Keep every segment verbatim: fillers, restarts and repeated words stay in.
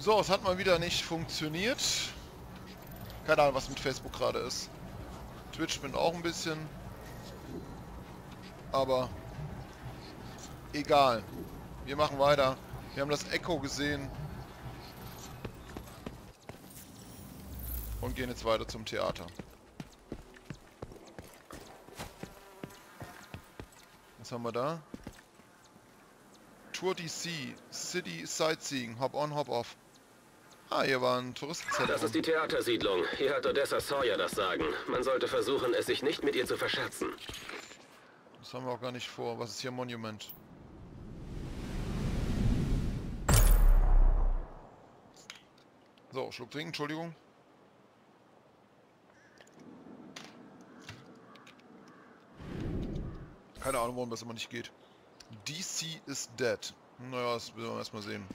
So, es hat mal wieder nicht funktioniert. Keine Ahnung, was mit Facebook gerade ist. Twitch bin auch ein bisschen. Aber egal. Wir machen weiter. Wir haben das Echo gesehen. Und gehen jetzt weiter zum Theater. Was haben wir da? Tour D C. City Sightseeing. Hop on, hop off. Ah, hier war ein Touristenzentrum. Das ist die Theatersiedlung. Hier hat Odessa Sawyer das Sagen. Man sollte versuchen, es sich nicht mit ihr zu verscherzen. Das haben wir auch gar nicht vor. Was ist hier Monument? So, Schluck trinken, Entschuldigung. Keine Ahnung, warum das immer nicht geht. D C is dead. Naja, das werden wir erstmal sehen.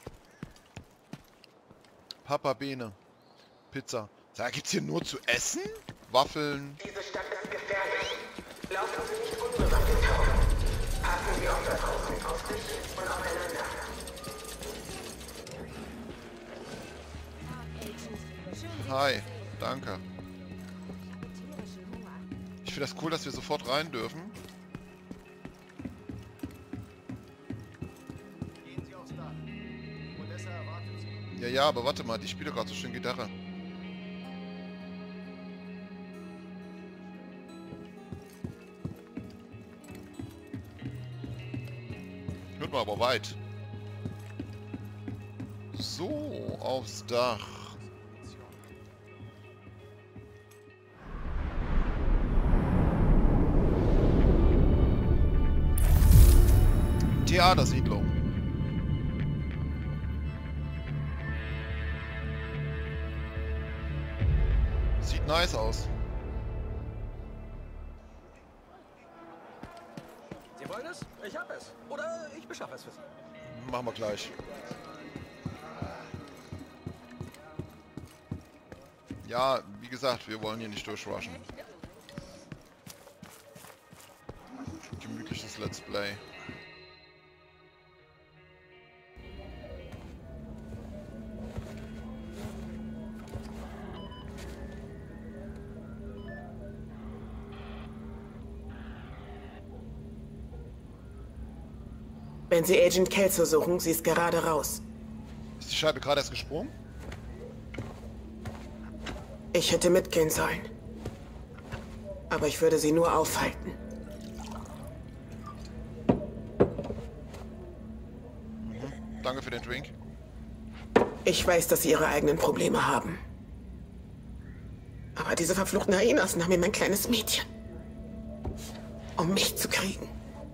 Papa Bene. Pizza. Da gibt's hier nur zu essen? Waffeln. Diese Stadt ist gefährlich. Laufen Sie nicht unbewaffnet herum. Passen Sie auch da draußen auf sich und aufeinander. Hi, danke. Ich finde das cool, dass wir sofort rein dürfen. Ja, ja, aber warte mal, die spielt doch gerade so schön Gitarre. Hört mal aber weit. So, aufs Dach. Theatersiedlung. Sieht nice aus. Sie wollen es? Ich hab es. Oder ich beschaffe es für Sie. Machen wir gleich. Ja, wie gesagt, wir wollen hier nicht durchrushen. Gemütliches Let's Play. Wenn Sie Agent Kelso suchen, sie ist gerade raus. Ist die Scheibe gerade erst gesprungen? Ich hätte mitgehen sollen. Aber ich würde sie nur aufhalten. Mhm. Danke für den Drink. Ich weiß, dass Sie Ihre eigenen Probleme haben. Aber diese verfluchten Hyenas nahmen mir mein kleines Mädchen. Um mich zu kriegen.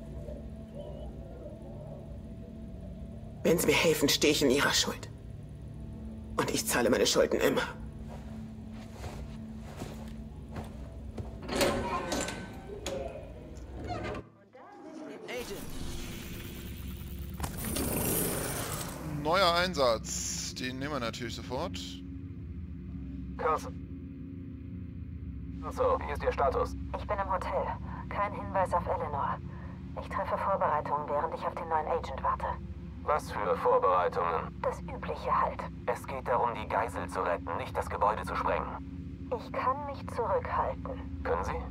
Wenn Sie mir helfen, stehe ich in Ihrer Schuld. Und ich zahle meine Schulden immer. Neuer Einsatz. Den nehmen wir natürlich sofort. Carson. So, wie ist Ihr Status? Ich bin im Hotel. Kein Hinweis auf Eleanor. Ich treffe Vorbereitungen, während ich auf den neuen Agent warte. Was für Vorbereitungen? Das Übliche halt. Es geht darum, die Geisel zu retten, nicht das Gebäude zu sprengen. Ich kann mich zurückhalten. Können Sie?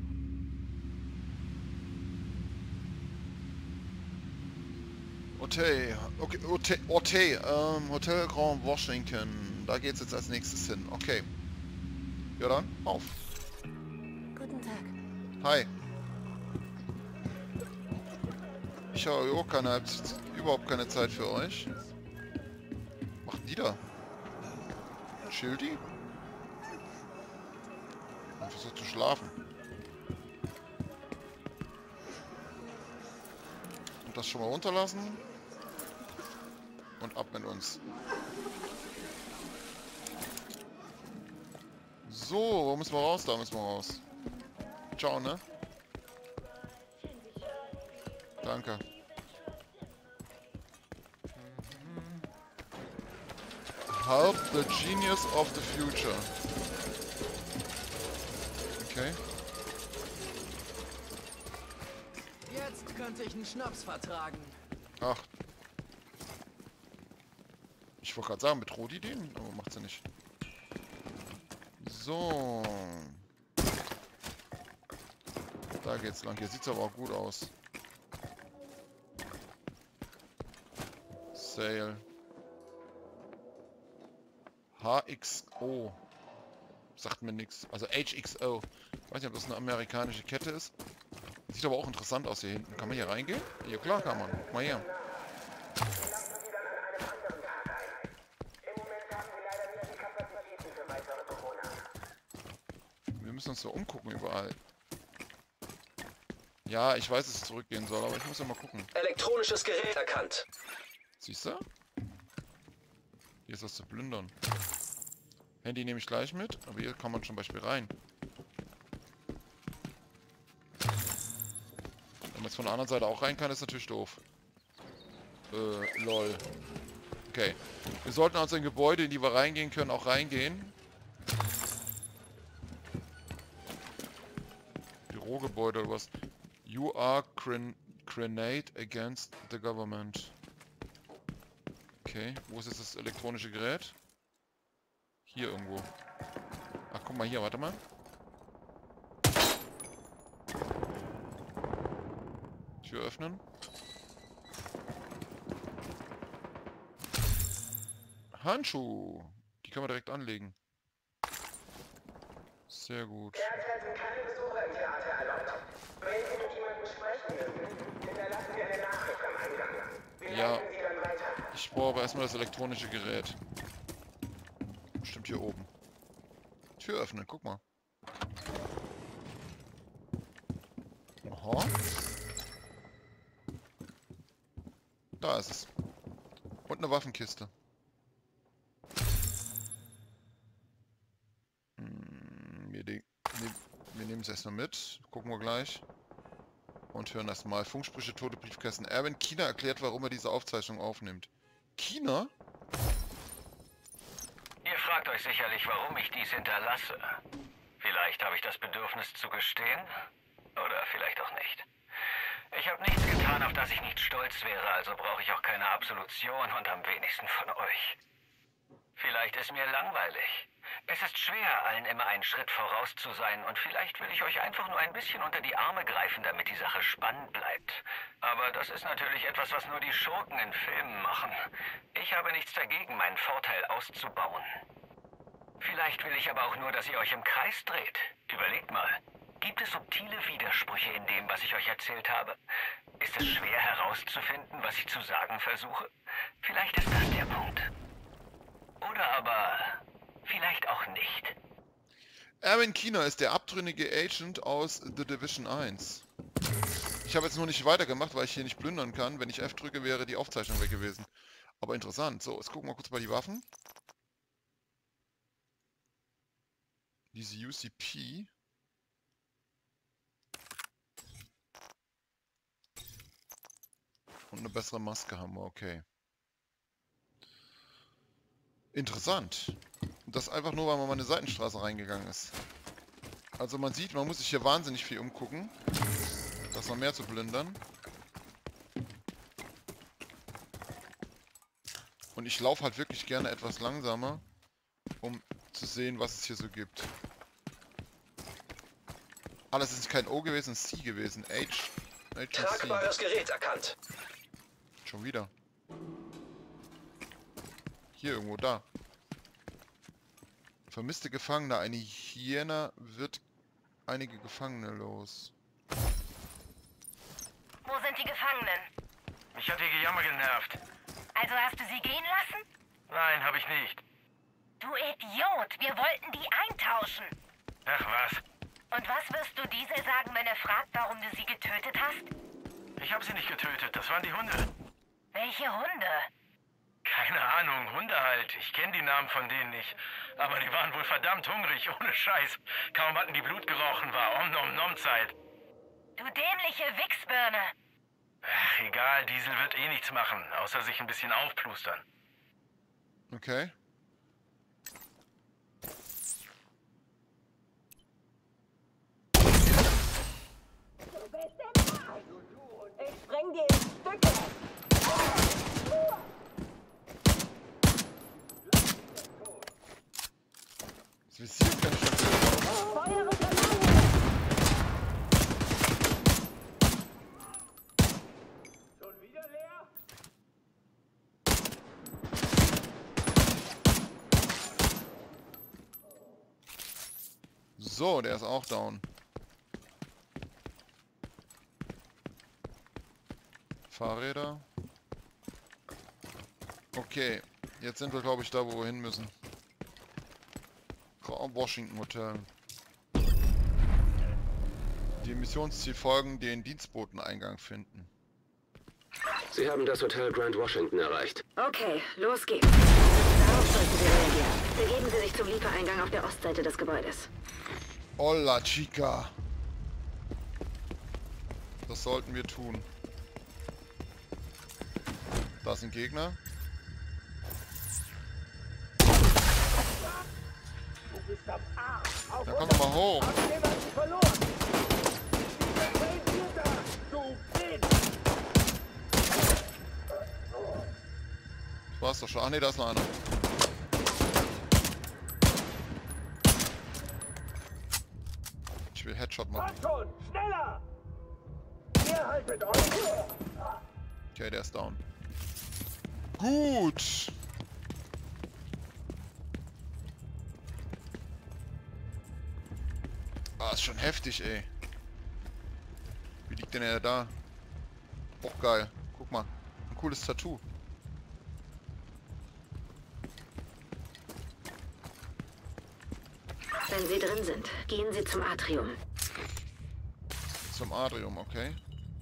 Hotel. Okay, Hotel, Hotel, ähm, Hotel Grand Washington. Da geht's jetzt als nächstes hin. Okay. Ja dann, auf. Guten Tag. Hi. Ich habe auch keine, überhaupt keine Zeit für euch. Was macht die da? Chillt die? Und versucht zu schlafen. Und das schon mal runterlassen. Und ab mit uns. So, wo müssen wir raus? Da müssen wir raus. Ciao, ne? Danke. Help the genius of the future. Okay. Jetzt könnte ich einen Schnaps vertragen. Ach. Ich wollte gerade sagen, bedroht die den? Aber macht sie nicht. So. Da geht's lang. Hier sieht's aber auch gut aus. Sale. H X O. Sagt mir nichts. Also H X O. Ich weiß nicht, ob das eine amerikanische Kette ist. Sieht aber auch interessant aus hier hinten. Kann man hier reingehen? Ja, klar kann man. Guck mal hier. Wir müssen uns so umgucken überall. Ja, ich weiß, dass es zurückgehen soll, aber ich muss ja mal gucken. Elektronisches Gerät erkannt. Siehst du? Hier ist was zu plündern. Handy nehme ich gleich mit, aber hier kann man zum Beispiel rein. Wenn man jetzt von der anderen Seite auch rein kann, ist natürlich doof. Äh, lol. Okay. Wir sollten also in Gebäude, in die wir reingehen können, auch reingehen. Bürogebäude oder was? You are grenade against the government. Okay, wo ist jetzt das elektronische Gerät? Hier irgendwo. Ach, guck mal hier, warte mal. Tür öffnen. Handschuh. Die können wir direkt anlegen. Sehr gut. Derzeit sind keine Besucher im Theater erlaubt. Wenn Sie mit jemandem sprechen müssen, hinterlassen Sie eine Nachricht am Eingang. Wir Ja. leiten Sie dann weiter. Ich brauche aber erstmal das elektronische Gerät. Bestimmt hier oben. Tür öffnen, guck mal. Aha. Da ist es. Und eine Waffenkiste. Hm, wir, wir, wir nehmen es erstmal mit. Gucken wir gleich. Und hören erstmal. Funksprüche, tote Briefkästen. Erwin Kiener erklärt, warum er diese Aufzeichnung aufnimmt. Kiener? Ihr fragt euch sicherlich, warum ich dies hinterlasse. Vielleicht habe ich das Bedürfnis zu gestehen. Oder vielleicht auch nicht. Ich habe nichts getan, auf das ich nicht stolz wäre, also brauche ich auch keine Absolution und am wenigsten von euch. Vielleicht ist mir langweilig. Es ist schwer, allen immer einen Schritt voraus zu sein und vielleicht will ich euch einfach nur ein bisschen unter die Arme greifen, damit die Sache spannend bleibt. Aber das ist natürlich etwas, was nur die Schurken in Filmen machen. Ich habe nichts dagegen, meinen Vorteil auszubauen. Vielleicht will ich aber auch nur, dass ihr euch im Kreis dreht. Überlegt mal. Gibt es subtile Widersprüche in dem, was ich euch erzählt habe? Ist es schwer herauszufinden, was ich zu sagen versuche? Vielleicht ist das der Punkt. Oder aber vielleicht auch nicht. Erwin Kiener ist der abtrünnige Agent aus The Division eins. Ich habe jetzt nur nicht weitergemacht, weil ich hier nicht plündern kann. Wenn ich F drücke, wäre die Aufzeichnung weg gewesen. Aber interessant. So, jetzt gucken wir kurz bei die Waffen. Diese U C P. Und eine bessere Maske haben wir, okay. Interessant. Das einfach nur, weil man mal eine Seitenstraße reingegangen ist. Also man sieht, man muss sich hier wahnsinnig viel umgucken. Da ist noch mehr zu plündern. Und ich laufe halt wirklich gerne etwas langsamer, um zu sehen, was es hier so gibt. Ah, das ist kein O gewesen, C gewesen. H. H und C. Tragbares Gerät erkannt. Schon wieder. Hier irgendwo, da. Vermisste Gefangene. Eine Hyäne wird einige Gefangene los. Wo sind die Gefangenen? Mich hat ihr Gejammer genervt. Also hast du sie gehen lassen? Nein, habe ich nicht. Du Idiot, wir wollten die eintauschen. Ach was. Und was wirst du Diesel sagen, wenn er fragt, warum du sie getötet hast? Ich habe sie nicht getötet, das waren die Hunde. Welche Hunde? Keine Ahnung, Hunde halt. Ich kenne die Namen von denen nicht. Aber die waren wohl verdammt hungrig, ohne Scheiß. Kaum hatten die Blut gerochen, war Om-Nom-Nom-Zeit. Du dämliche Wichsbirne. Ach, egal, Diesel wird eh nichts machen, außer sich ein bisschen aufplustern. Okay. Ich spreng dir in Stücke. So, der ist auch down. Fahrräder. Okay, jetzt sind wir, glaube ich, da, wo wir hin müssen. Washington Hotel. Die Missionsziel folgen, den Dienstboteneingang finden. Sie haben das Hotel Grand Washington erreicht. Okay, los geht's. Darauf sollten Sie reagieren. Begeben Sie sich zum Liefereingang auf der Ostseite des Gebäudes. Hola, Chica. Das sollten wir tun. Da ist ein Gegner. Da komm doch mal hoch. Das war's doch schon. Ach ne, da ist noch einer. Ich will Headshot machen. Schneller! Ihr haltet euch! Okay, der ist down. Gut! Ah, ist schon heftig, ey. Wie liegt denn er da? Auch geil. Guck mal. Ein cooles Tattoo. Wenn Sie drin sind, gehen Sie zum Atrium. Zum Atrium, okay.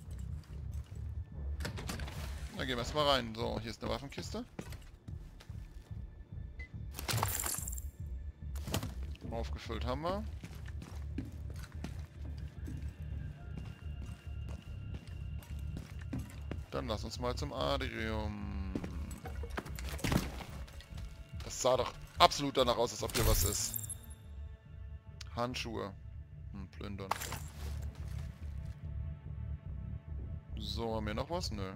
Na, gehen wir erstmal rein. So, hier ist eine Waffenkiste. Aufgefüllt haben wir. Dann lass uns mal zum Atrium. Das sah doch absolut danach aus, als ob hier was ist. Handschuhe. Hm, plündern. So, haben wir noch was? Nö.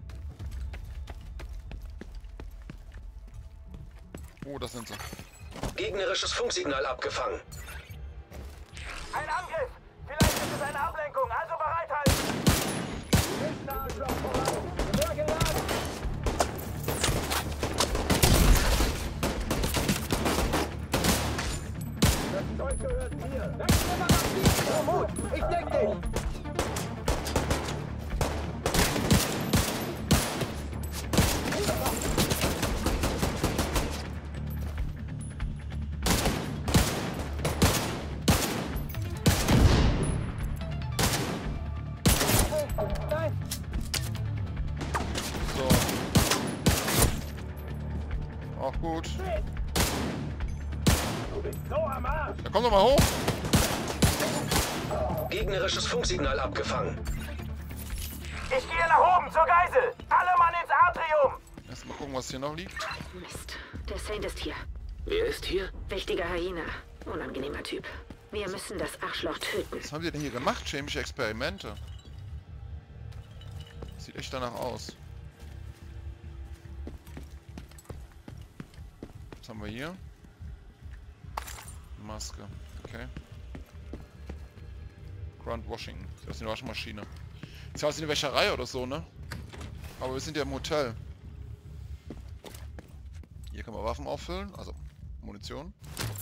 Oh, das sind sie. Gegnerisches Funksignal abgefangen. Ein Angriff! Vielleicht ist es eine Ablenkung, also bereithalten! Das Zeug gehört mir! Wechsel Magazin! Mut! Ich deck dich! Auch gut. Du bist so am Arsch! Da komm doch mal hoch! Gegnerisches Funksignal abgefangen. Ich gehe nach oben zur Geisel! Alle Mann ins Atrium! Erstmal gucken, was hier noch liegt. Mist, der Saint ist hier. Wer ist hier? Wichtiger Hyena. Unangenehmer Typ. Wir müssen das Arschloch töten. Was haben die denn hier gemacht? Chemische Experimente. Sieht echt danach aus. Was haben wir hier? Maske. Okay. Grand Washington. Das ist eine Waschmaschine. Das ist eine Wäscherei oder so, ne? Aber wir sind ja im Hotel. Hier kann man Waffen auffüllen, also Munition.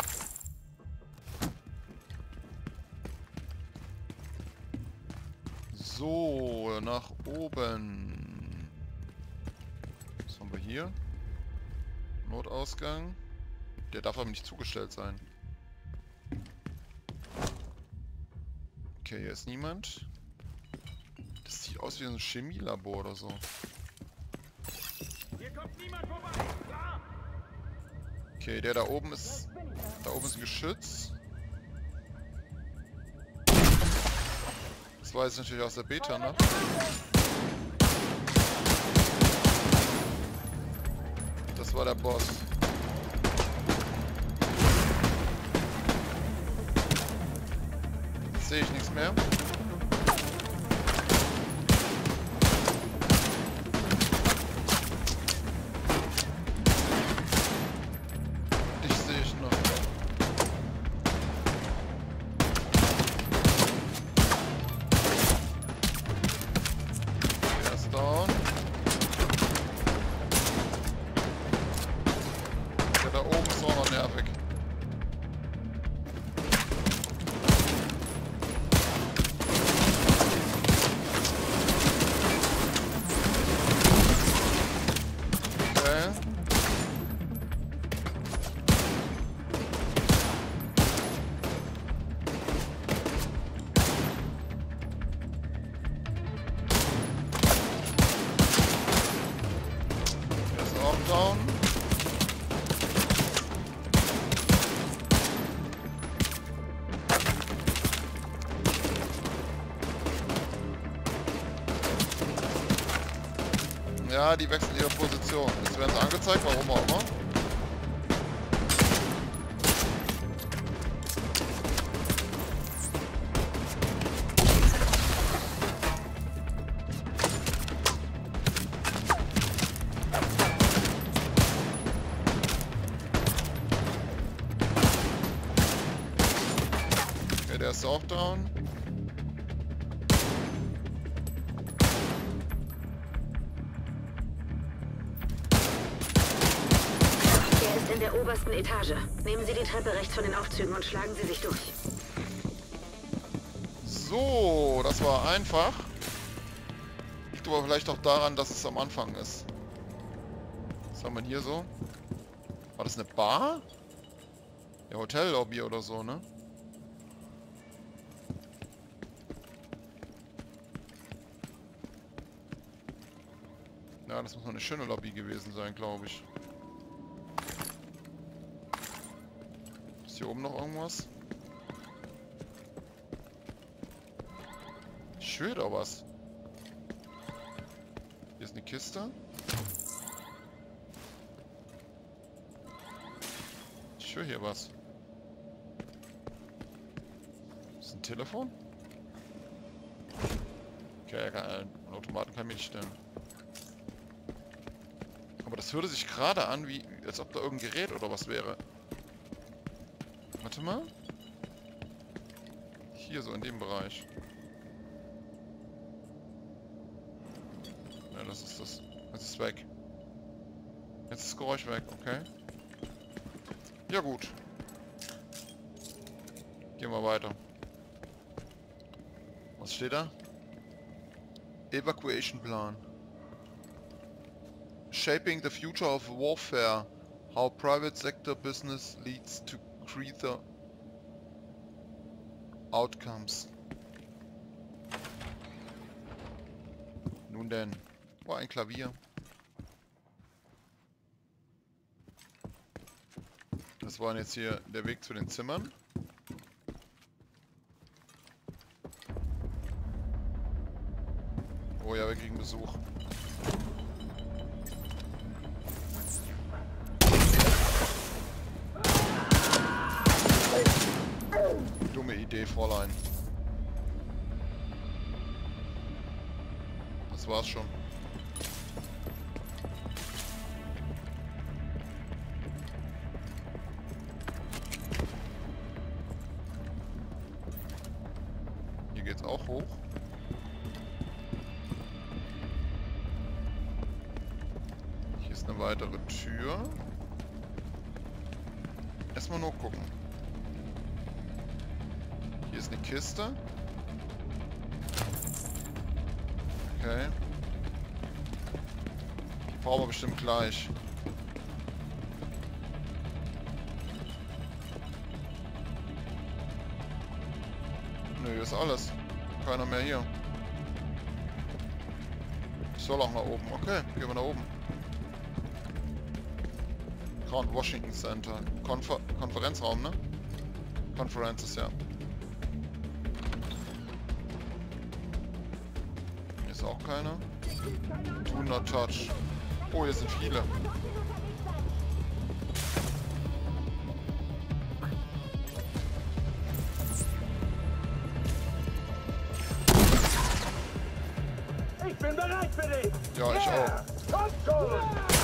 So, nach oben. Was haben wir hier? Notausgang. Der darf aber nicht zugestellt sein. Okay, hier ist niemand. Das sieht aus wie ein Chemielabor oder so. Hier kommt niemand vorbei! Klar! Okay, der da oben ist... Da oben ist ein Geschütz. Das war jetzt natürlich aus der Beta, ne? Das war der Boss. Jetzt sehe ich nichts mehr. Dich sehe ich noch. Der ist down. Der da oben ist auch noch nervig. down. Ja, die wechseln ihre Position. Jetzt werden sie angezeigt, warum auch immer. Okay, der ist auch down. In der obersten Etage. Nehmen Sie die Treppe rechts von den Aufzügen und schlagen Sie sich durch. So, das war einfach. Liegt aber vielleicht auch daran, dass es am Anfang ist. Was haben wir hier so? War das eine Bar? Ja, Hotellobby oder so, ne? Ja, das muss mal eine schöne Lobby gewesen sein, glaube ich. Ist hier oben noch irgendwas? Ich höre da was. Hier ist eine Kiste. Ich höre hier was. Ist ein Telefon? Okay, einen Automaten kann ich nicht stellen. Aber das hörte sich gerade an, wie als ob da irgendein Gerät oder was wäre. Warte mal. Hier so in dem Bereich. Ja, das ist das. Jetzt ist es weg. Jetzt ist das Geräusch weg, okay. Ja gut. Gehen wir weiter. Was steht da? Evacuation Plan. Shaping the future of warfare. How private sector business leads to greater outcomes. Nun denn. Oh, ein Klavier. Das war jetzt hier der Weg zu den Zimmern. Oh ja, wir kriegen Besuch. Dumme Idee, Fräulein. Das war's schon. Hier geht's auch hoch. Hier ist eine weitere Tür. Erstmal nur gucken. Hier ist eine Kiste. Okay. Die brauchen wir bestimmt gleich. Nö, hier ist alles. Keiner mehr hier. Ich soll auch nach oben. Okay, gehen wir nach oben. Grand Washington Center. Konfer Konferenzraum, ne? Conferences, ja. Hier ist auch keiner. Do not touch. Oh, hier sind viele. Ich bin bereit für dich! Ja, ich auch. Kommt schon!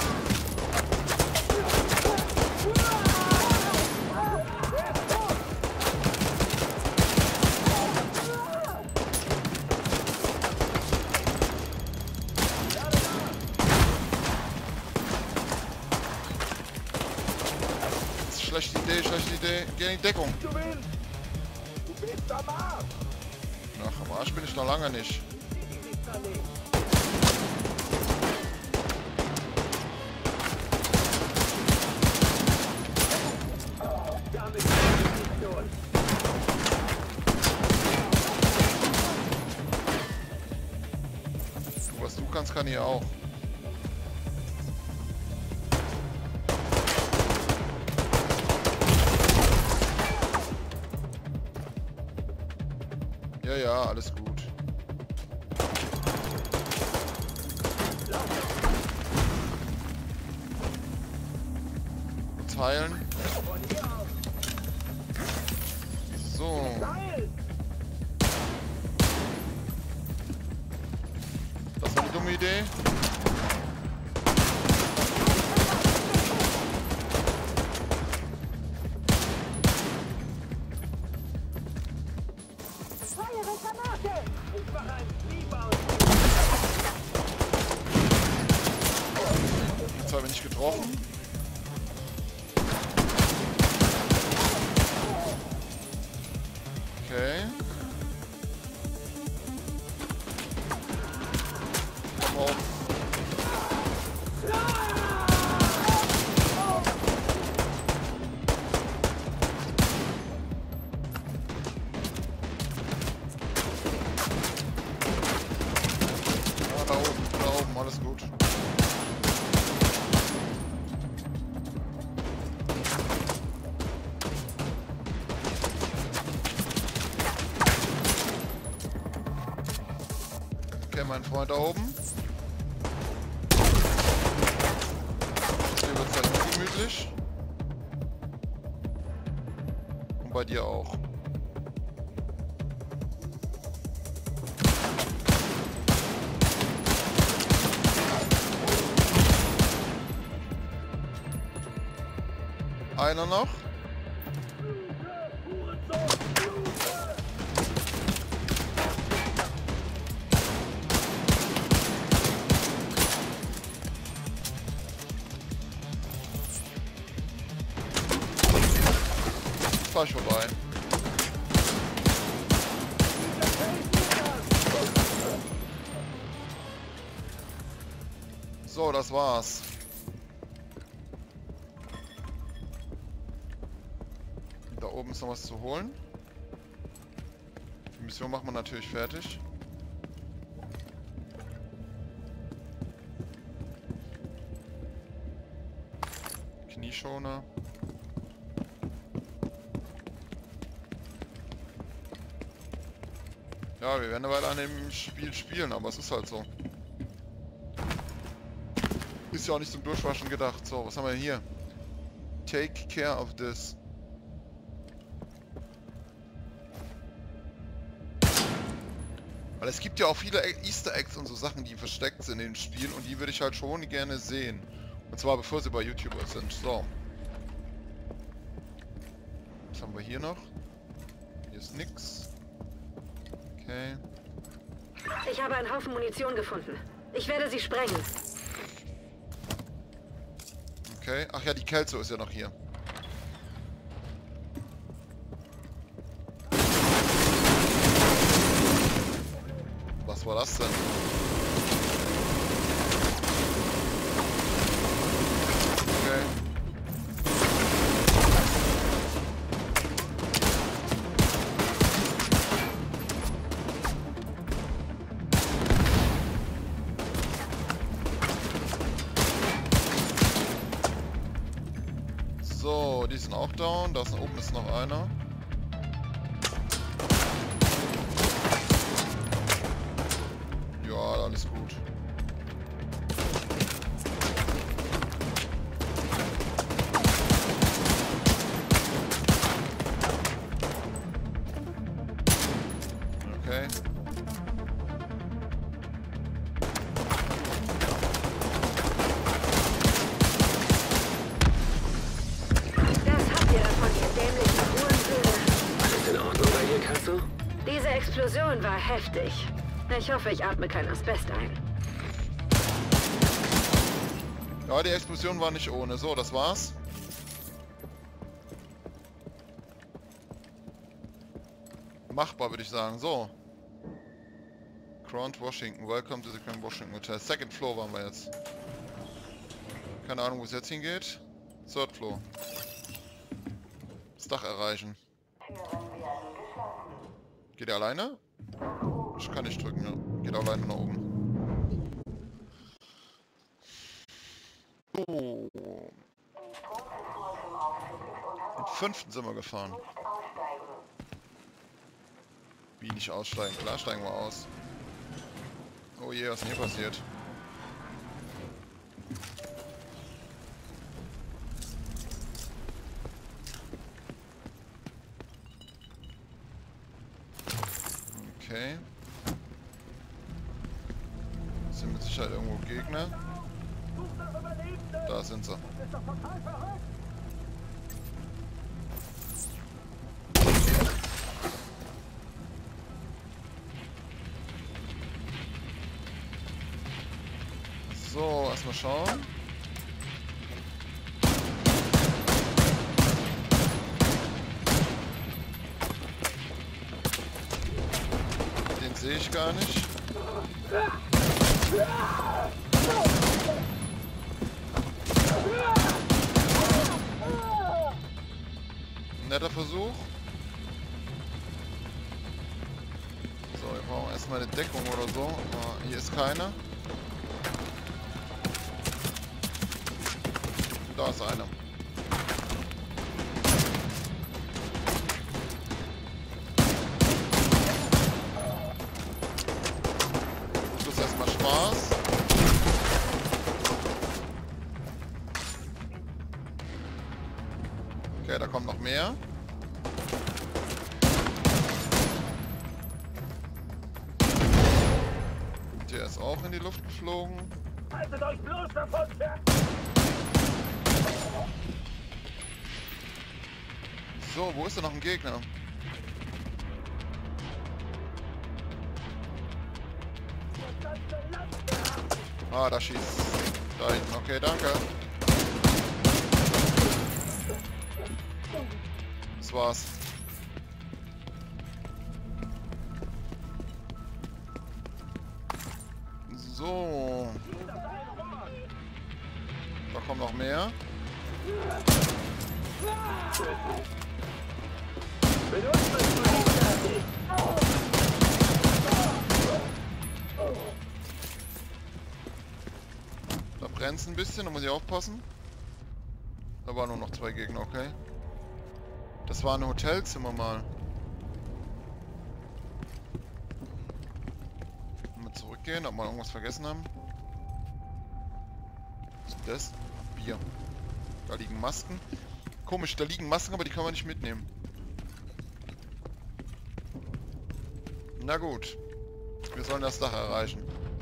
Schlechte Idee, schlechte Idee. Geh in die Deckung. Du willst! Du bist am Arsch! Ach, am Arsch bin ich noch lange nicht. Damit ist nicht durch! Was du kannst, kann ich auch. Ja, ja, alles gut. Teilen. So. Das war eine dumme Idee. Jetzt habe ich nicht getroffen. Okay. Komm auf. Ah, da oben, da oben, alles gut. Okay, mein Freund da oben. Hier wird es halt ungemütlich. Und bei dir auch. Einer noch. Fahr ich vorbei. So, das war's. Da oben ist noch was zu holen. Die Mission macht man natürlich fertig. Knieschoner. Ja, wir werden eine Weile an dem Spiel spielen, aber es ist halt so. Ist ja auch nicht zum Durchwaschen gedacht. So, was haben wir hier? Take care of this. Weil es gibt ja auch viele Easter Eggs und so Sachen, die versteckt sind in dem Spiel und die würde ich halt schon gerne sehen. Und zwar bevor sie bei YouTuber sind. So. Was haben wir hier noch? Hier ist nix. Okay. Ich habe einen Haufen Munition gefunden. Ich werde sie sprengen. Okay. Ach ja, die Kelso ist ja noch hier. Was war das denn? Okay. So, die sind auch down. Da ist oben ist noch einer. Ja, alles gut. Okay. Diese Explosion war heftig. Ich hoffe, ich atme kein Asbest ein. Ja, die Explosion war nicht ohne. So, das war's. Machbar, würde ich sagen. So. Grand Washington. Welcome to the Grand Washington Hotel. Second Floor waren wir jetzt. Keine Ahnung, wo es jetzt hingeht. Third Floor. Das Dach erreichen. Geht er alleine? Ich kann nicht drücken, ja. Geht alleine nach oben. Oh. Den fünften sind wir gefahren. Wie nicht aussteigen? Klar steigen wir aus. Oh je, was ist denn hier passiert? Okay. Sind mit Sicherheit irgendwo Gegner. Da sind sie. So, erstmal schauen. Den sehe ich gar nicht. Netter Versuch. So, wir brauchen erstmal eine Deckung oder so. Aber hier ist keiner. Da ist einer. Das ist erstmal Spaß. Okay, da kommt noch mehr. Der ist auch in die Luft geflogen. Haltet euch bloß davon fern! So, wo ist denn noch ein Gegner? Ah, da schießt. Da hinten. Okay, danke. Das war's. So. Da kommen noch mehr. Da brennt es ein bisschen, da muss ich aufpassen. Da waren nur noch zwei Gegner, okay. Das war ein Hotelzimmer mal. Mal zurückgehen, ob wir irgendwas vergessen haben. Was ist das? Bier. Da liegen Masken. Komisch, da liegen Masken, aber die kann man nicht mitnehmen. Na gut. Wir sollen das Dach erreichen.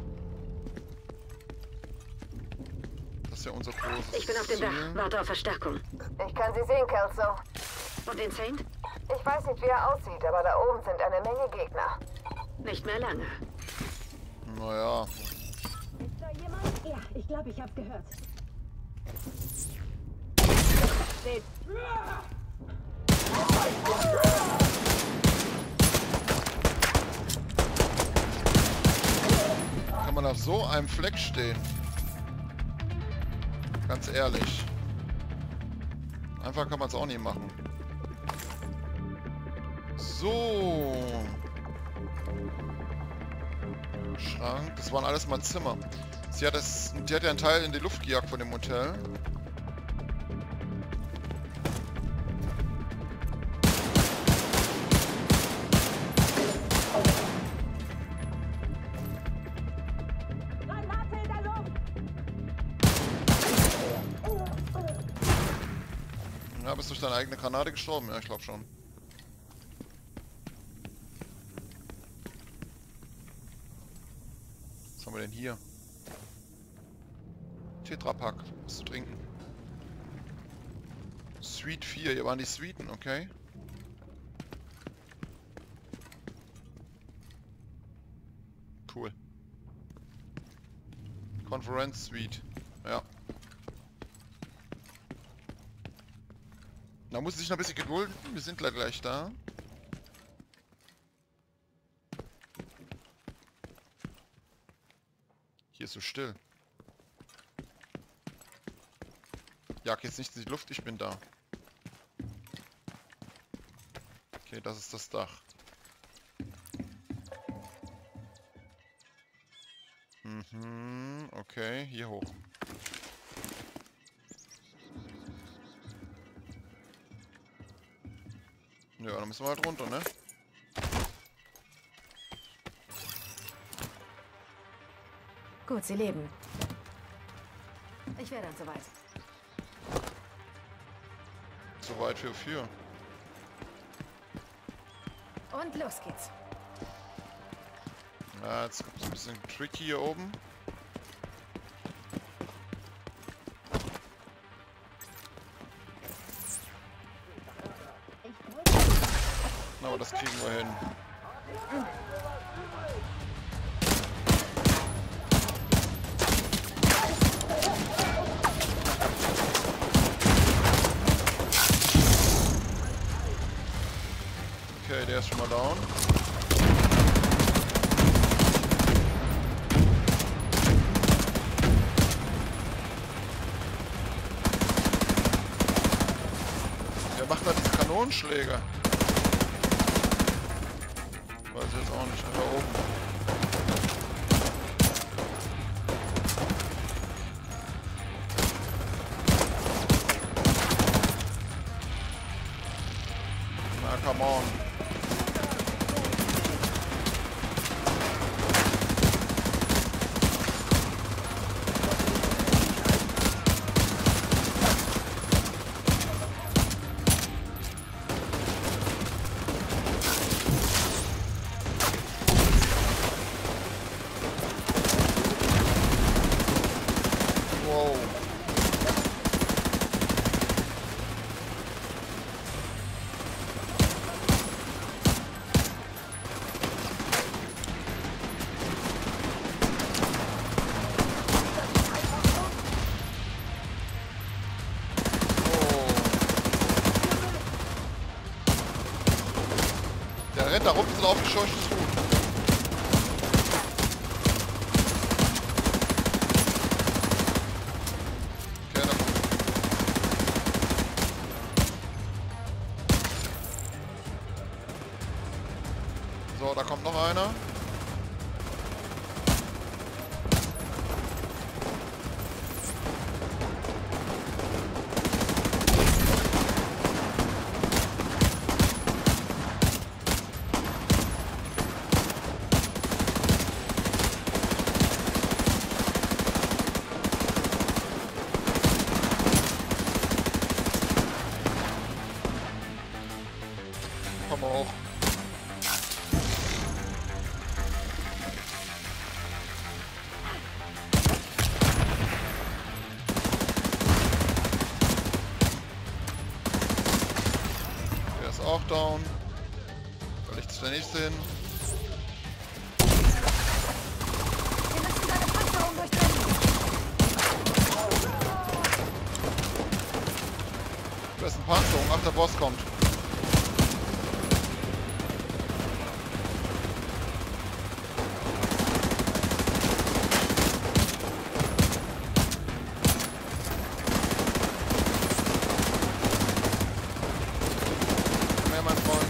Das ist ja unser großes Ich bin auf dem Ziel. Dach. Warte auf Verstärkung. Ich kann sie sehen, Kelso. Und den Saint? Ich weiß nicht, wie er aussieht, aber da oben sind eine Menge Gegner. Nicht mehr lange. Naja. Ist da jemand? Ja, ich glaube, ich hab's gehört. Seht. Kann man auf so einem Fleck stehen? Ganz ehrlich. Einfach kann man es auch nicht machen. So. Schrank. Das waren alles mal Zimmer. Sie hat, das, die hat ja einen Teil in die Luft gejagt von dem Hotel. Ja, bist du durch deine eigene Granate gestorben? Ja, ich glaube schon. Was haben wir denn hier? Tetrapack, was zu trinken. Suite vier, hier waren die Suiten, okay. Cool. Conference Suite, ja. Da muss ich sich noch ein bisschen gedulden. Wir sind gleich, gleich da. Hier ist so still. Jag jetzt nicht in die Luft, ich bin da. Okay, das ist das Dach. Mhm, okay, hier hoch. Ja, dann müssen wir halt runter, ne? Gut, sie leben. Ich wäre dann soweit. Soweit für vier. Und los geht's. Na, jetzt gibt es ein bisschen tricky hier oben. Na, aber das kriegen wir hin. Okay, der ist schon mal down. Wer macht da diese Kanonenschläge? Weiß ich jetzt auch nicht. Da oben. Na, come on. Der rennt da rum, ist ein aufgescheuchtes Huhn. Okay, da kommt. So, da kommt noch einer. Komm auch. Der ist auch down. Da liegt der nächste hin. Wir müssen seine Panzerung durchdringen. Da ist ein Panzerung. Ach, der Boss kommt. Mein Freund.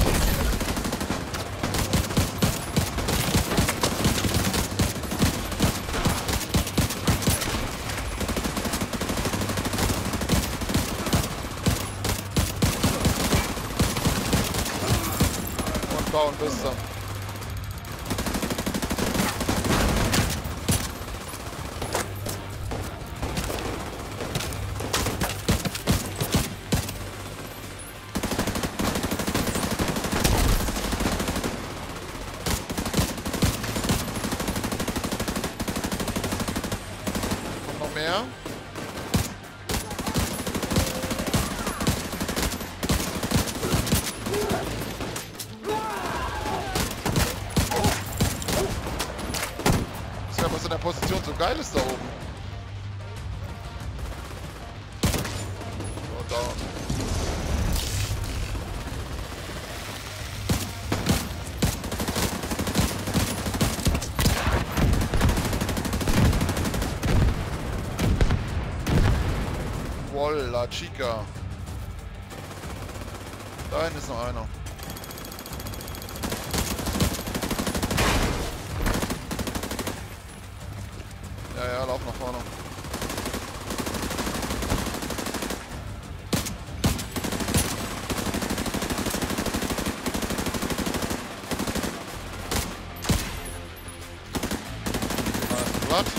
Und bauen bis dann. Mehr. Das ist was in der Position so geil ist da oben. So, da. Voila, Chica. Da hinten ist noch einer. Ja, ja, lauf nach vorne. Platt.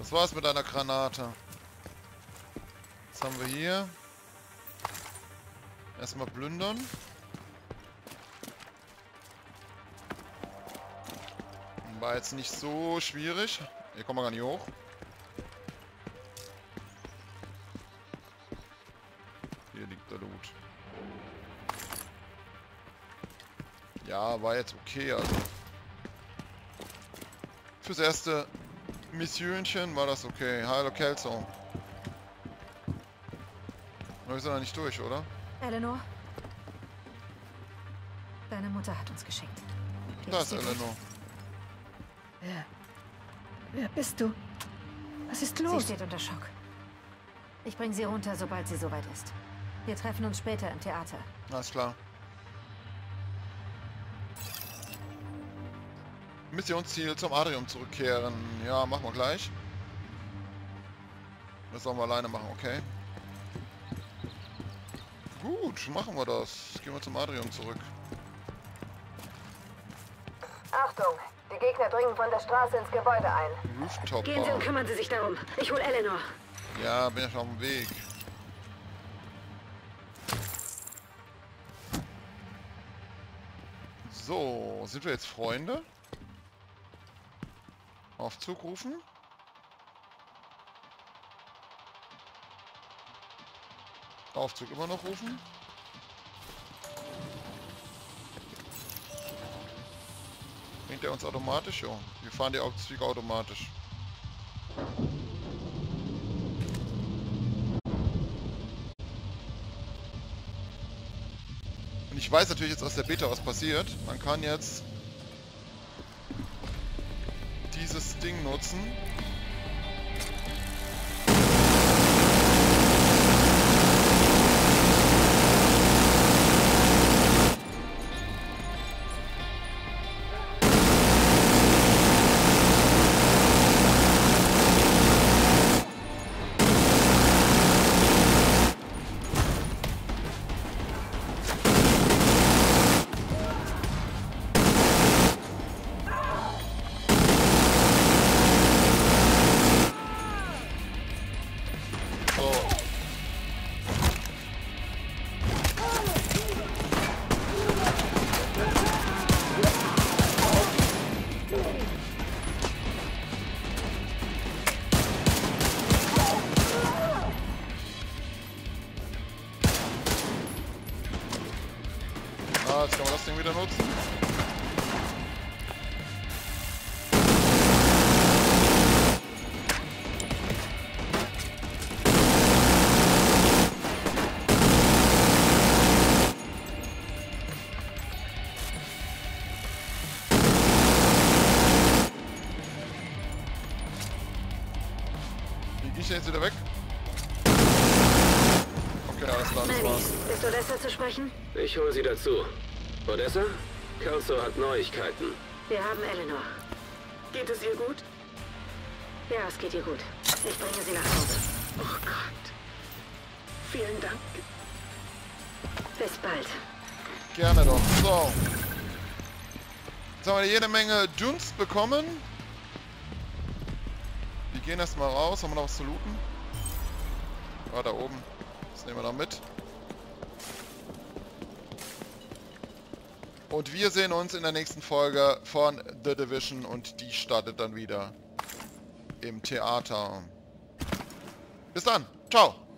Das war's mit einer Granate. Was haben wir hier? Erstmal plündern. War jetzt nicht so schwierig. Hier kommen wir gar nicht hoch. Hier liegt der Loot. Ja, war jetzt okay, also. Fürs erste Missionchen war das okay. Hallo Kelso. Aber wir sind noch nicht durch, oder? Eleanor? Deine Mutter hat uns geschickt. Geht's Da ist dir gut? Eleanor. Wer? Wer bist du? Was ist Sie los? steht unter Schock. Ich bringe sie runter, sobald sie soweit ist. Wir treffen uns später im Theater. Alles klar. Missionsziel zum Adrium zurückkehren. Ja, machen wir gleich. Das sollen wir alleine machen, okay. Gut, machen wir das. Gehen wir zum Adrium zurück. Achtung, die Gegner dringen von der Straße ins Gebäude ein. Rooftop Gehen Sie und Bar. kümmern Sie sich darum. Ich hol Eleanor. Ja, bin ja schon auf dem Weg. So, sind wir jetzt Freunde? Aufzug rufen? Aufzug immer noch rufen? Bringt er uns automatisch? Ja, wir fahren die Aufzüge automatisch. Und ich weiß natürlich jetzt aus der Beta, was passiert. Man kann jetzt dieses Ding nutzen. Ah, jetzt kann man das Ding wieder nutzen. Die Gieße jetzt wieder weg. Okay, alles klar, das war's. Ist Odessa zu sprechen? Ich hole sie dazu. Odessa? Kelso hat Neuigkeiten. Wir haben Eleanor. Geht es ihr gut? Ja, es geht ihr gut. Ich bringe sie nach Hause. Oh Gott. Vielen Dank. Bis bald. Gerne doch. So. Jetzt haben wir jede Menge Dunst bekommen. Wir gehen erstmal raus. Haben wir noch was zu looten? Ah, da oben. Das nehmen wir noch mit. Und wir sehen uns in der nächsten Folge von The Division und die startet dann wieder im Theater. Bis dann. Ciao.